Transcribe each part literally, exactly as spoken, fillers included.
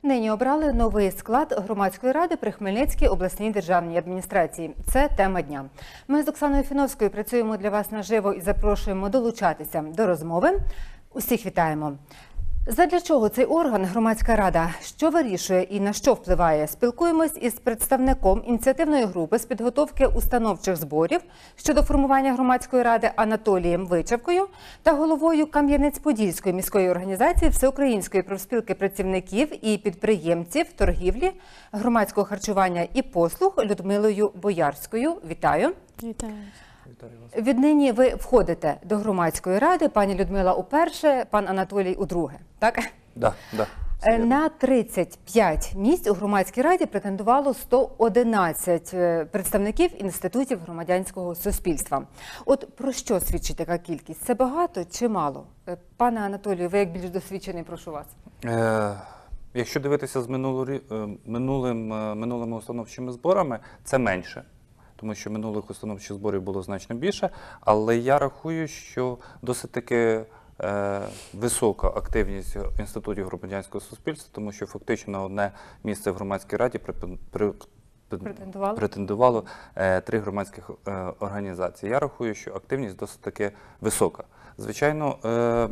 Нині обрали новий склад громадської ради при Хмельницькій обласній державній адміністрації. Це тема дня. Ми з Оксаною Фіновською працюємо для вас наживо і запрошуємо долучатися до розмови. Усіх вітаємо. Задля чого цей орган, громадська рада, що вирішує і на що впливає? Спілкуємось із представником ініціативної групи з підготовки установчих зборів щодо формування громадської ради Анатолієм Вичавкою та головою Кам'янець-Подільської міської організації Всеукраїнської профспілки працівників і підприємців торгівлі, громадського харчування і послуг Людмилою Боярською. Вітаю. Вітаю. Віднині ви входите до громадської ради, пані Людмила уперше, пан Анатолій удруге, так? Да, да, На тридцять п'ять місць у громадській раді претендувало сто одинадцять представників інститутів громадянського суспільства. От про що свідчить така кількість? Це багато чи мало? Пане Анатолію, ви як більш досвідчений, прошу вас. Е, якщо дивитися з минулим, минулим, минулими установчими зборами, це менше. Тому що минулих установчих зборів було значно більше, але я рахую, що досить таки е, висока активність інститутів громадянського суспільства, тому що фактично на одне місце в громадській раді при, при, претендувало, претендувало е, три громадських е, організації. Я рахую, що активність досить таки висока. Звичайно, е,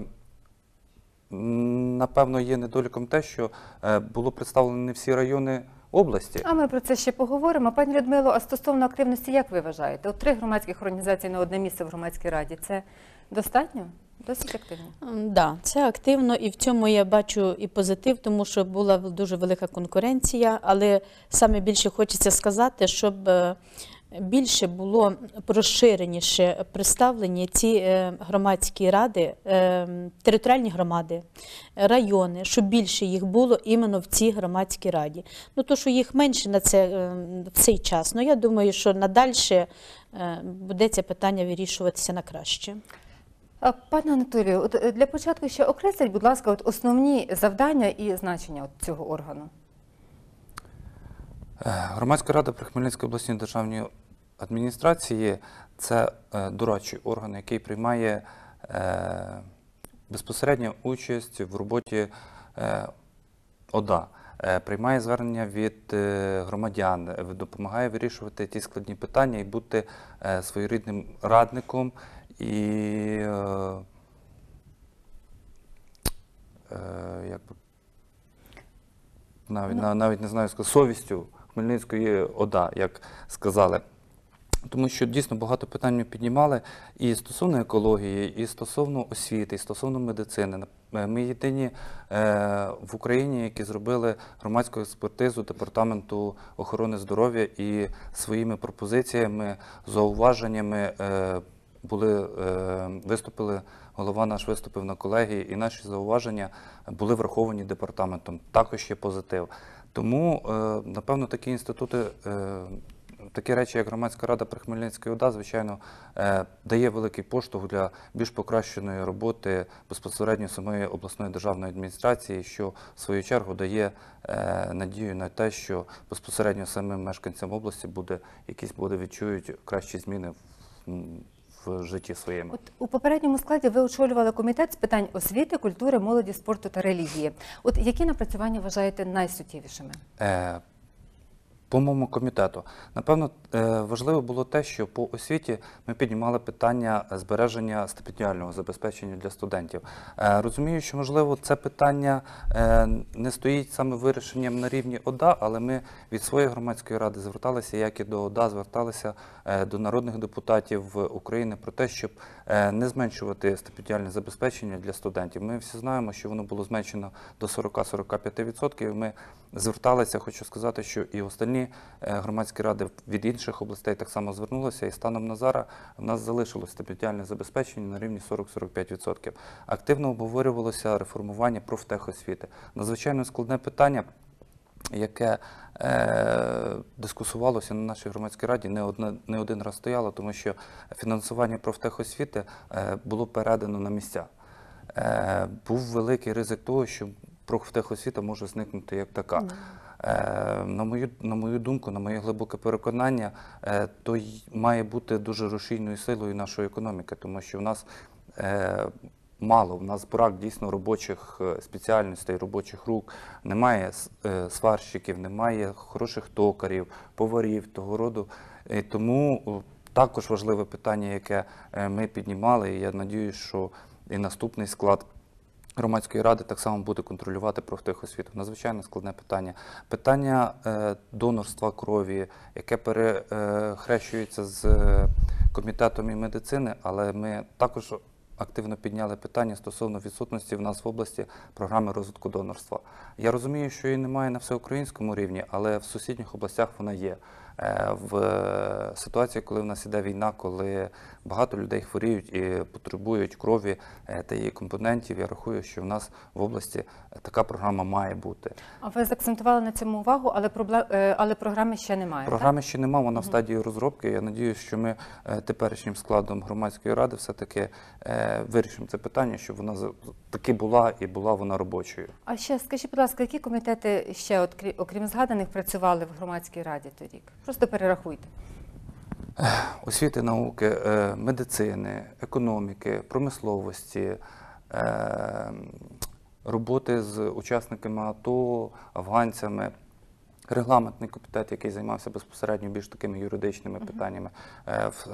напевно, є недоліком те, що е, було представлено не всі райони області. А ми про це ще поговоримо. Пані Людмило, а стосовно активності, як ви вважаєте? От три громадських організації на одне місце в громадській раді – це достатньо? Досить активно? Так, да, це активно, і в цьому я бачу і позитив, тому що була дуже велика конкуренція, але саме більше хочеться сказати, щоб більше було розширеніше представлені ці громадські ради, територіальні громади, райони, щоб більше їх було іменно в цій громадській раді. Ну, то, що їх менше на це, в цей час, ну, я думаю, що надальше буде це питання вирішуватися на краще. Пане Анатолію, от для початку ще окресліть, будь ласка, от основні завдання і значення от цього органу. Громадська рада при Хмельницькій обласній державній адміністрації – це дорадчий орган, який приймає безпосередню участь в роботі ОДА, приймає звернення від громадян, допомагає вирішувати ті складні питання і бути своєрідним радником і якби навіть, ну. навіть не знаю, совістю Хмельницької ОДА, як сказали. Тому що дійсно багато питань ми піднімали і стосовно екології, і стосовно освіти, і стосовно медицини. Ми єдині в Україні, які зробили громадську експертизу Департаменту охорони здоров'я і своїми пропозиціями, зауваженнями були, виступили, голова наш виступив на колегії, і наші зауваження були враховані департаментом. Також є позитив. Тому, напевно, такі інститути, такі речі, як громадська рада при Хмельницькій ОДА, звичайно, дає великий поштовх для більш покращеної роботи безпосередньо самої обласної державної адміністрації, що в свою чергу дає надію на те, що безпосередньо самим мешканцям області буде, якісь буде відчують кращі зміни в житті своєму. От у попередньому складі ви очолювали комітет з питань освіти, культури, молоді, спорту та релігії. От які напрацювання вважаєте найсуттєвішими? Е, По моєму комітету, напевно, важливо було те, що по освіті ми піднімали питання збереження стипендіального забезпечення для студентів. Розумію, що, можливо, це питання не стоїть саме вирішенням на рівні ОДА, але ми від своєї громадської ради зверталися, як і до ОДА, зверталися до народних депутатів України про те, щоб не зменшувати стипендіальне забезпечення для студентів. Ми всі знаємо, що воно було зменшено до сорока — сорока п'яти відсотків. Ми зверталися, хочу сказати, що і остальні громадські ради від інших областей так само звернулися, і станом на зараз в нас залишилось стипендіальне забезпечення на рівні сорок — сорок п'ять відсотків. Активно обговорювалося реформування профтехосвіти. Надзвичайно складне питання, яке е, дискусувалося на нашій громадській раді, не, одна, не один раз стояло, тому що фінансування профтехосвіти е, було передано на місця. Е, був великий ризик того, що профтехосвіта може зникнути як така. Mm. Е, на, мою, на мою думку, на моє глибоке переконання, е, то й має бути дуже рушійною силою нашої економіки, тому що в нас е, мало. У нас брак дійсно робочих е, спеціальностей, робочих рук, немає с- е, сварщиків, немає хороших токарів, поварів, того роду. І тому о, також важливе питання, яке е, ми піднімали, і я сподіваюся, що і наступний склад Громадської ради так само буде контролювати профтехосвіту. Надзвичайно складне питання. Питання е, донорства крові, яке перехрещується з е, комітетом і медицини, але ми також активно підняли питання стосовно відсутності в нас в області програми розвитку донорства. Я розумію, що її немає на всеукраїнському рівні, але в сусідніх областях вона є. Е, В е, ситуації, коли в нас іде війна, коли багато людей хворіють і потребують крові е, та її компонентів, я рахую, що в нас в області така програма має бути. А ви заакцентували на цьому увагу, але, проблем, е, але програми ще немає, Програми ще немає, вона в стадії розробки. Я сподіваюся, що ми е, теперішнім складом громадської ради все-таки е, вирішимо це питання, щоб вона за- таки була і була вона робочою. А ще скажіть, будь ласка, які комітети ще, от, крі- окрім згаданих, працювали в громадській раді торік? Просто перерахуйте. Освіти, науки, е, медицини, економіки, промисловості, е, роботи з учасниками АТО, афганцями, регламентний комітет, який займався безпосередньо більш такими юридичними питаннями. Е, В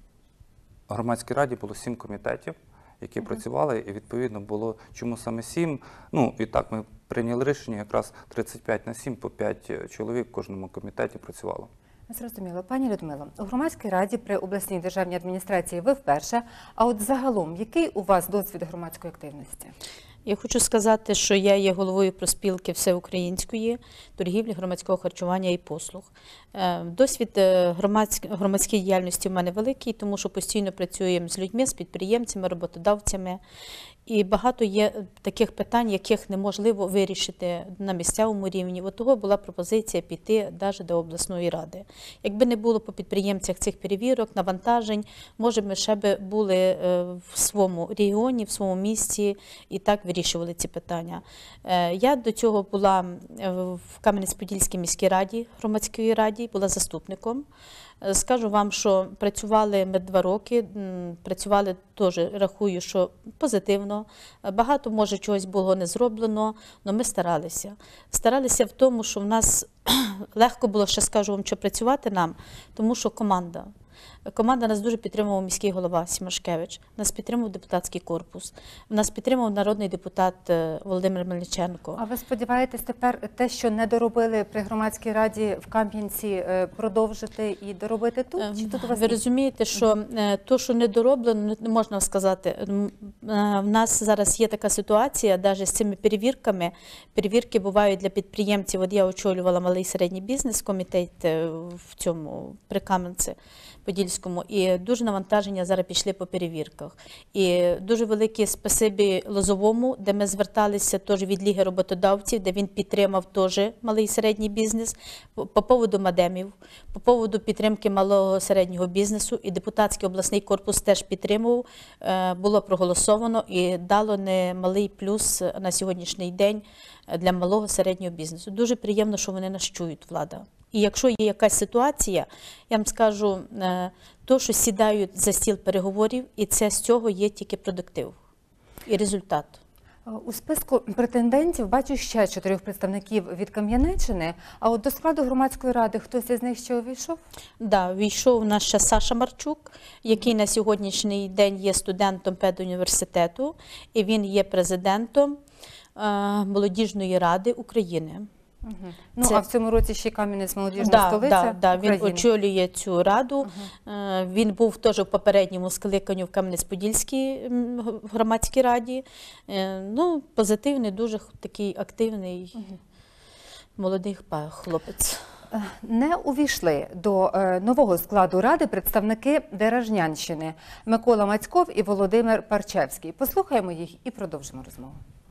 громадській раді було сім комітетів, які працювали, і відповідно було, чому саме сім. Ну, і так ми прийняли рішення, якраз тридцять п'ять на сім, по п'ять чоловік в кожному комітеті працювало. Зрозуміло. Пані Людмило, у громадській раді при обласній державній адміністрації ви вперше, а от загалом, який у вас досвід громадської активності? Я хочу сказати, що я є головою профспілки всеукраїнської торгівлі, громадського харчування і послуг. Е, Досвід е, громадськ- громадської діяльності в мене великий, тому що постійно працюємо з людьми, з підприємцями, роботодавцями. І багато є таких питань, яких неможливо вирішити на місцевому рівні. От того була пропозиція піти навіть до обласної ради. Якби не було по підприємцях цих перевірок, навантажень, може ми ще би були е, в своєму регіоні, в своєму місті і так вирішували ці питання. Е, Я до цього була е, в Кам'янець-Подільській міській раді, громадської раді, була заступником. Е, Скажу вам, що працювали ми два роки, м, працювали теж, рахую, що позитивно. Е, Багато, може, чогось було не зроблено, але ми старалися. Старалися в тому, що в нас легко було, ще скажу вам, що працювати нам, тому що команда. Команда нас дуже підтримував міський голова Сімашкевич, нас підтримував депутатський корпус, нас підтримував народний депутат е, Володимир Мельниченко. А ви сподіваєтесь тепер те, що не доробили при громадській раді в Кам'янці, е, продовжити і доробити тут? Чи тут у вас Ви інші? розумієте, що е, то, що не дороблено, не можна сказати. М, е, В нас зараз є така ситуація, навіть з цими перевірками. Перевірки бувають для підприємців. От я очолювала малий і середній бізнес, комітет е, в цьому при Кам'янці Подільському, і дуже навантаження зараз пішли по перевірках. І дуже велике спасибі Лозовому, де ми зверталися теж від Ліги роботодавців, де він підтримав теж малий і середній бізнес, по, по поводу мадемів, по поводу підтримки малого і середнього бізнесу, і депутатський обласний корпус теж підтримував, е, було проголосовано і дало немалий плюс на сьогоднішній день для малого і середнього бізнесу. Дуже приємно, що вони нас чують, влада. І якщо є якась ситуація, я вам скажу, е, то, що сідають за стіл переговорів, і це з цього є тільки продуктив і результат. У списку претендентів бачу ще чотирьох представників від Кам'янеччини, а от до складу громадської ради хтось із них ще увійшов? Да, війшов наш ще Саша Марчук, який на сьогоднішній день є студентом педуніверситету, і він є президентом е, Молодіжної ради України. Угу. Ну, Це- а в цьому році ще Кам'янець молодіжна Да, столиця да, да, він України. очолює цю раду. Е, Він був теж в попередньому скликанні в Кам'янець-Подільській м, громадській раді. Е, Ну, позитивний, дуже х- такий активний молодий па- хлопець. Не увійшли до е, нового складу ради представники Деражнянщини Микола Мацьков і Володимир Парчевський. Послухаємо їх і продовжимо розмову.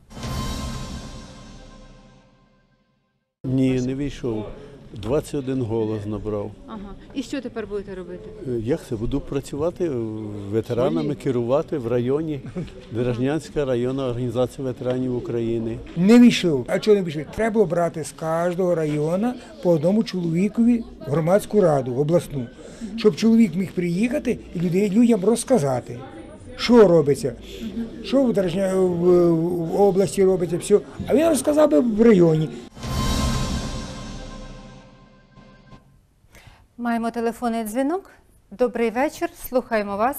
Ні, не вийшов. двадцять один голос набрав. Ага. І що тепер будете робити? Е, Як це? Буду працювати е, ветеранами, керувати в районі. Деражнянська районна організація ветеранів України. Не війшов. А чого не війшов? Треба обрати з кожного району по одному чоловікові в громадську раду, в обласну, щоб чоловік міг приїхати і людей- людям розказати. що робиться, що в, Дорожня, в, в області робиться, все. А він розказав би в районі. Маємо телефонний дзвінок. Добрий вечір, слухаємо вас.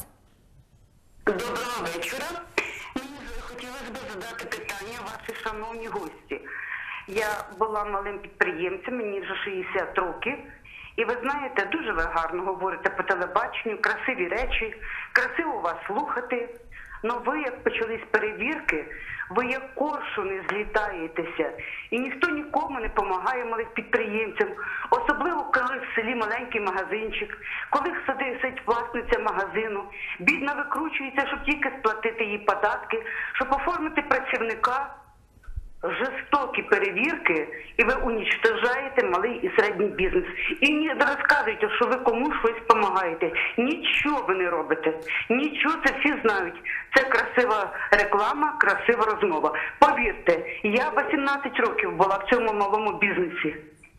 Доброго вечора. Мені хотілося б задати питання ваші шановні гості. Я була малим підприємцем, мені вже шістдесят років. І ви знаєте, дуже ви гарно говорите по телебаченню, красиві речі, красиво вас слухати. Но ви, як почались перевірки, ви як коршуни злітаєтеся. І ніхто нікому не допомагає малих підприємцям. Особливо, коли в селі маленький магазинчик, коли сидить власниця магазину, бідна викручується, щоб тільки сплатити їй податки, щоб оформити працівника. Жорстокі перевірки, і ви унічтожаєте малий і середній бізнес. І не розказуєте, що ви комусь щось допомагаєте. Нічого ви не робите. Нічого, це всі знають. Це красива реклама, красива розмова. Повірте, я вісімнадцять років була в цьому малому бізнесі.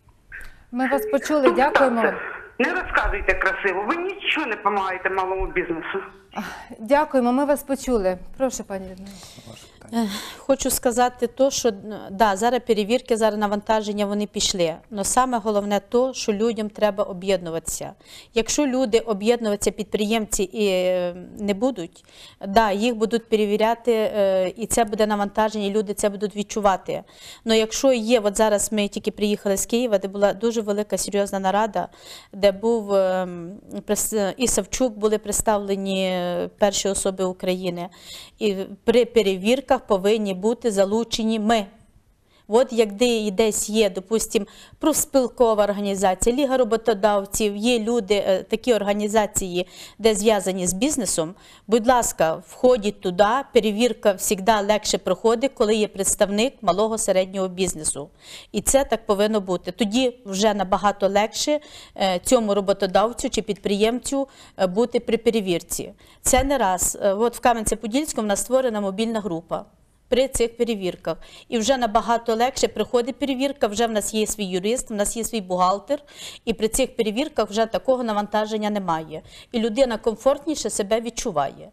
Ми вас почули, дякуємо. Не розказуйте красиво, ви нічого не допомагаєте малому бізнесу. Дякуємо, ми вас почули. Прошу, пані Людмила. Е, Хочу сказати то, що да, зараз перевірки, зараз навантаження вони пішли. Але саме головне то, що людям треба об'єднуватися. Якщо люди об'єднуватися, підприємці і е, не будуть, да, їх будуть перевіряти, е, і це буде навантаження, і люди це будуть відчувати. Але якщо є, от зараз ми тільки приїхали з Києва, де була дуже велика серйозна нарада, де був е, прес- і Савчук, були представлені перші особи України. І при перевірках повинні бути залучені ми. От як де десь є, допустимо, профспілкова організація, Ліга роботодавців, є люди, такі організації, де зв'язані з бізнесом, будь ласка, входіть туди, перевірка завжди легше проходить, коли є представник малого середнього бізнесу. І це так повинно бути. Тоді вже набагато легше цьому роботодавцю чи підприємцю бути при перевірці. Це не раз. От в Кам'янці-Подільському в нас створена мобільна група при цих перевірках. І вже набагато легше приходить перевірка, вже в нас є свій юрист, в нас є свій бухгалтер, і при цих перевірках вже такого навантаження немає. І людина комфортніше себе відчуває.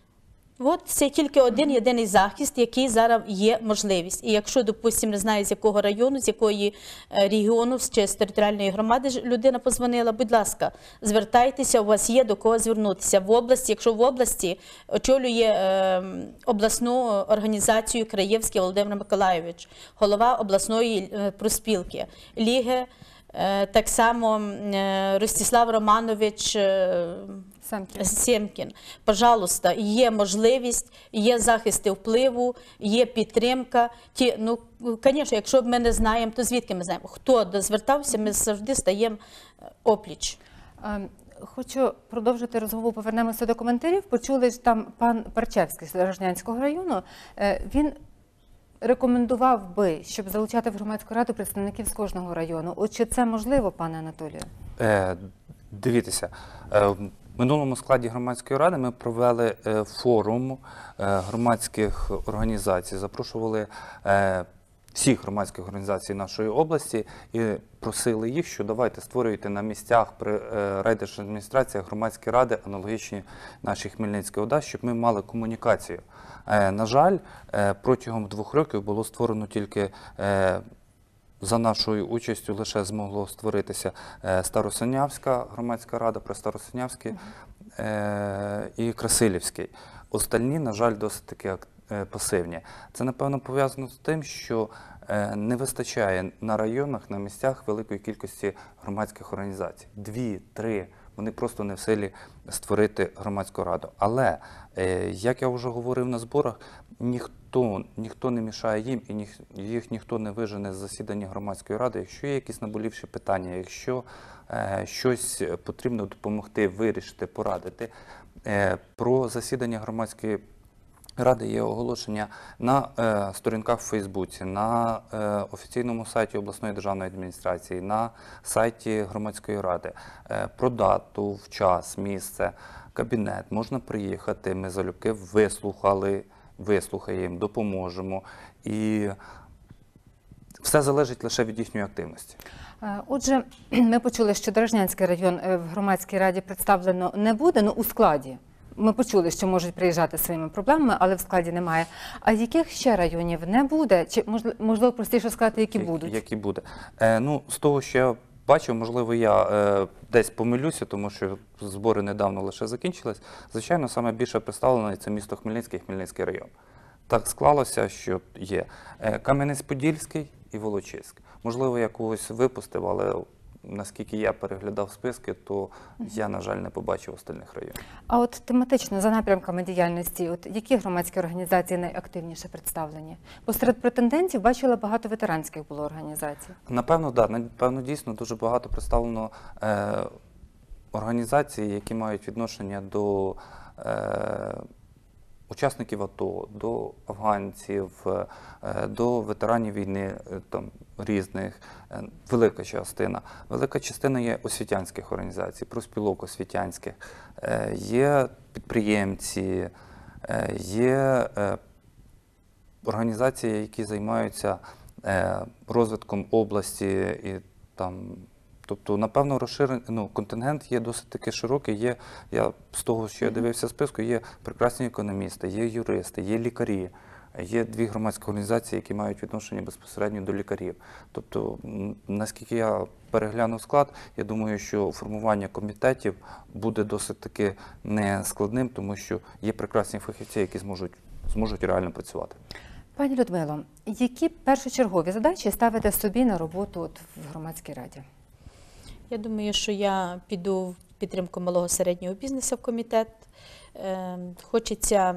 От це тільки один єдиний захист, який зараз є можливість. І якщо, допустимо, не знаю, з якого району, з якої регіону чи з територіальної громади людина позвонила, будь ласка, звертайтеся, у вас є до кого звернутися. В області, якщо в області очолює е, обласну організацію Краєвський Володимир Миколайович, голова обласної е, профспілки, Ліги, е, так само е, Ростислав Романович е, Семкін. Семкін. Пожалуйста, є можливість, є захисти впливу, є підтримка. Ті, ну, звісно, якщо ми не знаємо, то звідки ми знаємо? Хто дозвертався, ми завжди стаємо опліч. Хочу продовжити розмову, повернемося до коментарів. Почули ж там пан Парчевський з Рожнянського району. Він рекомендував би, щоб залучати в громадську раду представників з кожного району. От чи це можливо, пане Анатолію? Е, дивіться, е, в минулому складі громадської ради ми провели е, форум е, громадських організацій, запрошували е, всіх громадських організацій нашої області і просили їх, що давайте створюйте на місцях при е, райдержадміністраціях громадські ради, аналогічні нашій Хмельницькій ОДА, щоб ми мали комунікацію. Е, на жаль, е, протягом двох років було створено тільки е, за нашою участю лише змогло створитися е, Старосинявська громадська рада, Престаросинявський е, і Красилівський. Остальні, на жаль, досить таки е, пасивні. Це, напевно, пов'язано з тим, що е, не вистачає на районах, на місцях великої кількості громадських організацій. Дві, три, вони просто не в силі створити громадську раду. Але, е, як я вже говорив на зборах, ніхто, ніхто не мішає їм і ніх, їх ніхто не вижене з засідання громадської ради. Якщо є якісь наболівші питання, якщо е, щось потрібно допомогти, вирішити, порадити, е, про засідання громадської ради є оголошення на е, сторінках в Фейсбуці, на е, офіційному сайті обласної державної адміністрації, на сайті громадської ради. Е, про дату, в час, місце, кабінет. Можна приїхати, ми залюбки вислухали, вислухаємо, допоможемо. І все залежить лише від їхньої активності. Отже, ми почули, що Дорожнянський район в громадській раді представлено не буде, ну у складі. Ми почули, що можуть приїжджати зі своїми проблемами, але в складі немає. А яких ще районів не буде? Чи можливо, можливо простіше сказати, які будуть? Які буде? Е, ну, з того, що я бачив, можливо, я е, десь помилюся, тому що збори недавно лише закінчились. Звичайно, саме більше представлений це місто Хмельницький і Хмельницький район. Так склалося, що є е, Кам'янець-Подільський і Волочиськ. Можливо, я когось випустив, але наскільки я переглядав списки, то я, на жаль, не побачив остальних районів. А от тематично, за напрямками діяльності, от які громадські організації найактивніше представлені? Бо серед претендентів бачила багато ветеранських було організацій. Напевно, так. Да, напевно, дійсно дуже багато представлено е, організацій, які мають відношення до е, учасників АТО, до афганців, е, до ветеранів війни е, там, різних. Е, велика частина. Велика частина є освітянських організацій, профспілок освітянських, е, є підприємці, е, є е, організації, які займаються е, розвитком області і там. Тобто, напевно, розширений ну, контингент є досить таки широкий. Є, я з того, що я дивився списку, є прекрасні економісти, є юристи, є лікарі, є дві громадські організації, які мають відношення безпосередньо до лікарів. Тобто, наскільки я переглянув склад, я думаю, що формування комітетів буде досить таки нескладним, тому що є прекрасні фахівці, які зможуть, зможуть реально працювати. Пані Людмило, які першочергові задачі ставите собі на роботу от в громадській раді? Я думаю, що я піду в підтримку малого середнього бізнесу в комітет. Е, хочеться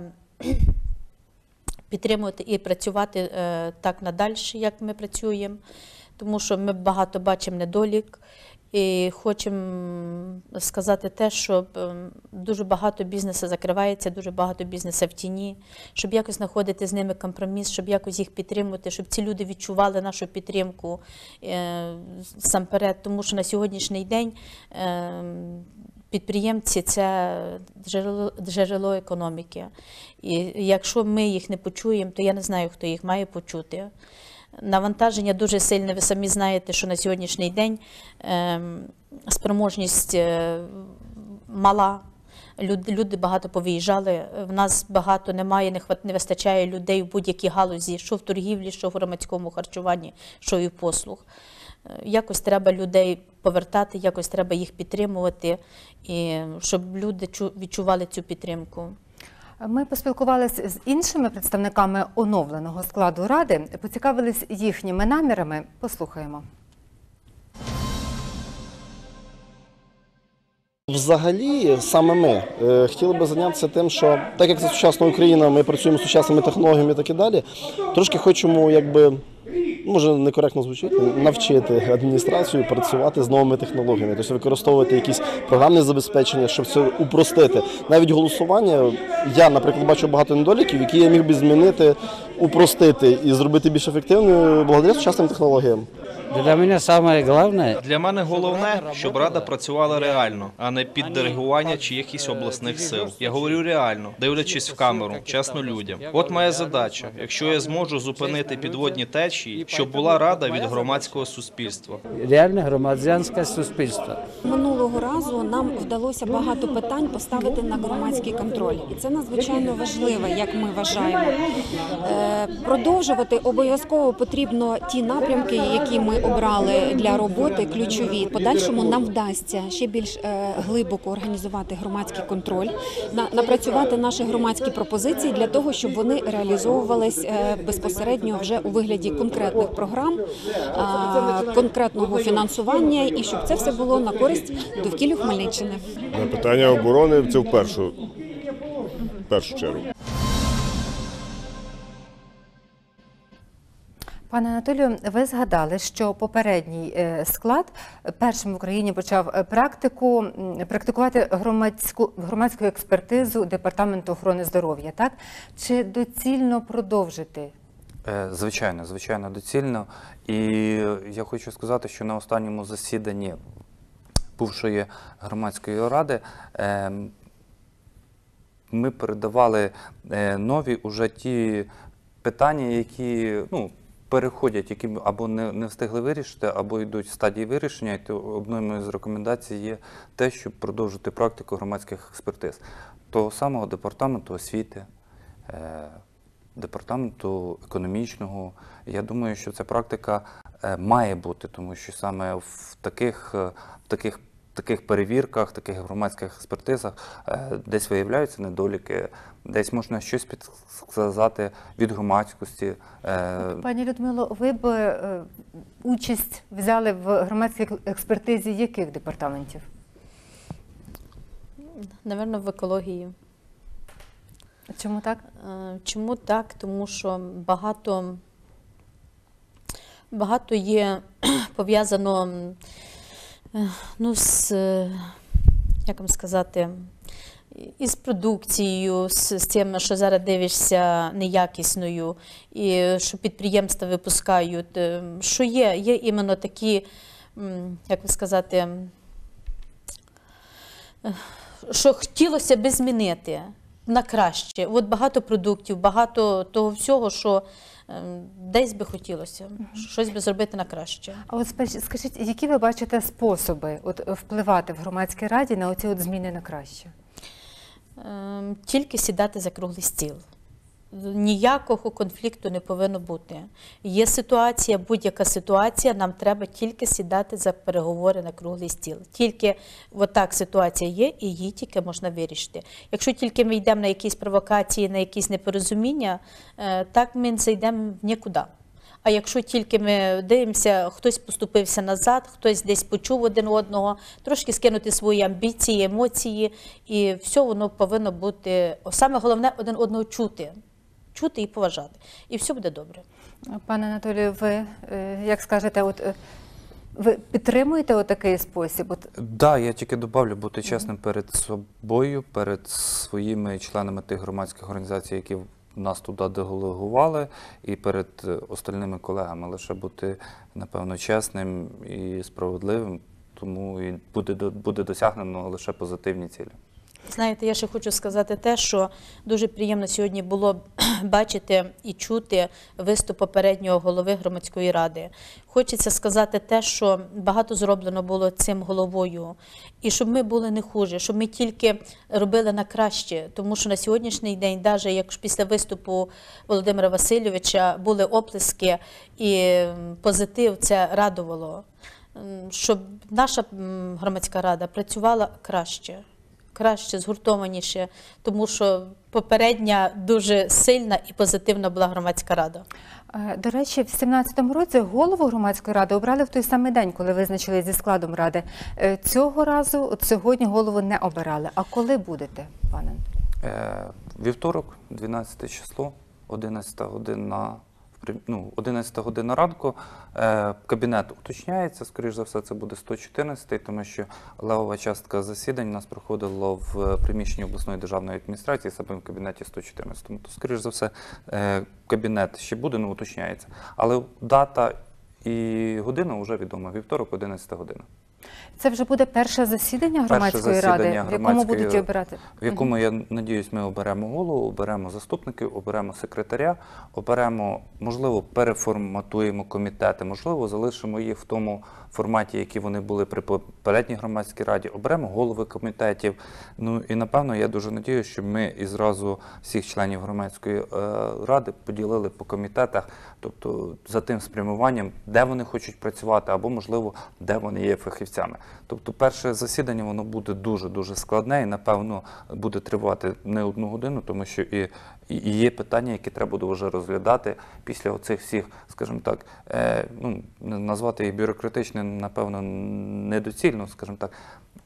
підтримувати і працювати е, так надалі, як ми працюємо, тому що ми багато бачимо недолік. І хочемо сказати те, що дуже багато бізнесу закривається, дуже багато бізнесу в тіні, щоб якось знаходити з ними компроміс, щоб якось їх підтримувати, щоб ці люди відчували нашу підтримку е, самперед, тому що на сьогоднішній день е, підприємці – це джерело, джерело економіки. І якщо ми їх не почуємо, то я не знаю, хто їх має почути. Навантаження дуже сильне, ви самі знаєте, що на сьогоднішній день е, спроможність е, мала, люди, люди багато повиїжджали, в нас багато немає, не, хват, не вистачає людей в будь-якій галузі, що в торгівлі, що в громадському харчуванні, що і в послуг. Якось треба людей повертати, якось треба їх підтримувати, і щоб люди відчували цю підтримку. Ми поспілкувалися з іншими представниками оновленого складу Ради, поцікавились їхніми намірами. Послухаємо. Взагалі, саме ми е, хотіли би зайнятися тим, що так як це сучасна Україна, ми працюємо з сучасними технологіями і так і далі, трошки хочемо, якби, може некоректно звучить, навчити адміністрацію працювати з новими технологіями, тобто використовувати якісь програмне забезпечення, щоб це упростити. Навіть голосування, я, наприклад, бачу багато недоліків, які я міг би змінити, упростити і зробити більш ефективною благодаря сучасним технологіям. Для мене саме головне Для мене головне, щоб Рада працювала реально, а не під диригування чиїхось обласних сил. Я говорю реально, дивлячись в камеру, чесно людям. От моя задача. Якщо я зможу зупинити підводні течії, щоб була Рада від громадського суспільства. реальне громадянське суспільство. Минулого разу нам вдалося багато питань поставити на громадський контроль. І це надзвичайно важливо, як ми вважаємо. Е, продовжувати обов'язково потрібно ті напрямки, які ми обрали для роботи, ключові. В подальшому нам вдасться ще більш е, глибоко організувати громадський контроль, на, напрацювати наші громадські пропозиції для того, щоб вони реалізовувались е, безпосередньо вже у вигляді конкретних програм, е, конкретного фінансування і щоб це все було на користь довкіллю Хмельниччини. Питання оборони – це в першу, в першу чергу. Пане Анатолію, ви згадали, що попередній склад першим в Україні почав практику, практикувати громадську, громадську експертизу Департаменту охорони здоров'я, так? Чи доцільно продовжити? Звичайно, звичайно, доцільно. І я хочу сказати, що на останньому засіданні бувшої громадської ради ми передавали нові уже ті питання, які, ну, переходять, які або не, не встигли вирішити, або йдуть в стадії вирішення, і то одною з рекомендацій є те, щоб продовжити практику громадських експертиз. Того самого департаменту освіти, е, департаменту економічного. Я думаю, що ця практика е, має бути, тому що саме в таких, е, в таких, таких перевірках, таких громадських експертизах е, десь виявляються недоліки, десь можна щось підсказати від громадськості. Е, Пані Людмило, ви б е, участь взяли в громадській експертизі яких департаментів? Наверно, в екології. Чому так? Е, Чому так? Тому що багато, багато є пов'язано е, ну, з, е, як вам сказати, із продукцією, з, з тим, що зараз дивишся неякісною, і що підприємства випускають. Е, Що є? Є іменно такі, м, як би сказати, е, що хотілося би змінити на краще. От багато продуктів, багато того всього, що е, десь би хотілося, щось би зробити на краще. А от спеш- скажіть, які ви бачите способи от, впливати в громадській раді на оці от зміни на краще? Е, Тільки сідати за круглий стіл. Ніякого конфлікту не повинно бути. Є ситуація, будь-яка ситуація, нам треба тільки сідати за переговори на круглий стіл. Тільки отак ситуація є, і її тільки можна вирішити. Якщо тільки ми йдемо на якісь провокації, на якісь непорозуміння, е, так ми зайдемо в нікуди. А якщо тільки ми дивимося, хтось поступився назад, хтось десь почув один одного, трошки скинути свої амбіції, емоції, і все воно повинно бути, саме головне, один одного чути. Чути і поважати. І все буде добре. Пане Анатолію, ви е, як скажете, от, е, ви підтримуєте отакий спосіб? От, Да, я тільки добавлю бути чесним перед собою, перед своїми членами тих громадських організацій, які нас туди делегували, і перед е, остальними колегами. Лише бути, напевно, чесним і справедливим, тому і буде, до- буде досягнено лише позитивні цілі. Знаєте, я ще хочу сказати те, що дуже приємно сьогодні було бачити і чути виступ попереднього голови громадської ради. Хочеться сказати те, що багато зроблено було цим головою, і щоб ми були не хуже, щоб ми тільки робили на краще, тому що на сьогоднішній день, навіть як після виступу Володимира Васильовича були оплески і позитив, це радувало, щоб наша м, громадська рада працювала краще. краще, згуртованіше, тому що попередня дуже сильна і позитивна була громадська рада. е, до речі, в сімнадцятому році голову громадської ради обрали в той самий день, коли визначили зі складом ради. Е, цього разу, от сьогодні голову не обирали. А коли будете, пане Анатолію? Е, Вівторок, дванадцяте число, одинадцята година, ну, одинадцята година ранку, е, кабінет уточняється, скоріш за все це буде сто чотирнадцятий, тому що левова частка засідань у нас проходила в приміщенні обласної державної адміністрації, саме в кабінеті сто чотирнадцятому. То, скоріш за все, е, кабінет ще буде, ну, уточняється. Але дата і година вже відома, вівторок, одинадцята година. Це вже буде перше засідання громадської Перше ради, засідання в якому громадської будуть обирати? В якому, я надіюсь, ми оберемо голову, оберемо заступників, оберемо секретаря, оберемо, можливо, переформатуємо комітети, можливо, залишимо їх в тому форматі, які вони були при попередній громадській раді, оберемо голови комітетів. Ну і, напевно, я дуже надіюсь, що ми і зразу всіх членів громадської е, ради поділили по комітетах, тобто за тим спрямуванням, де вони хочуть працювати, або, можливо, де вони є фахівцями. Тобто перше засідання, воно буде дуже-дуже складне і, напевно, буде тривати не одну годину, тому що і, і є питання, які треба буде вже розглядати після оцих всіх, скажімо так, е, ну, назвати їх бюрократичним, напевно, недоцільно, скажімо так,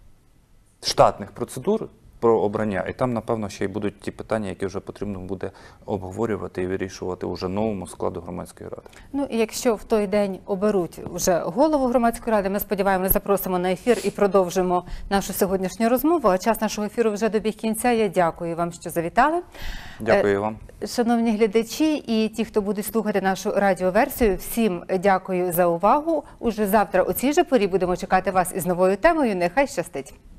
штатних процедур про обрання, і там, напевно, ще й будуть ті питання, які вже потрібно буде обговорювати і вирішувати уже новому складу громадської ради. Ну, і якщо в той день оберуть вже голову громадської ради, ми сподіваємося, запросимо на ефір і продовжимо нашу сьогоднішню розмову. А час нашого ефіру вже добіг кінця. Я дякую вам, що завітали. Дякую вам. Шановні глядачі і ті, хто будуть слухати нашу радіоверсію, всім дякую за увагу. Уже завтра о цій же порі будемо чекати вас із новою темою. Нехай щастить!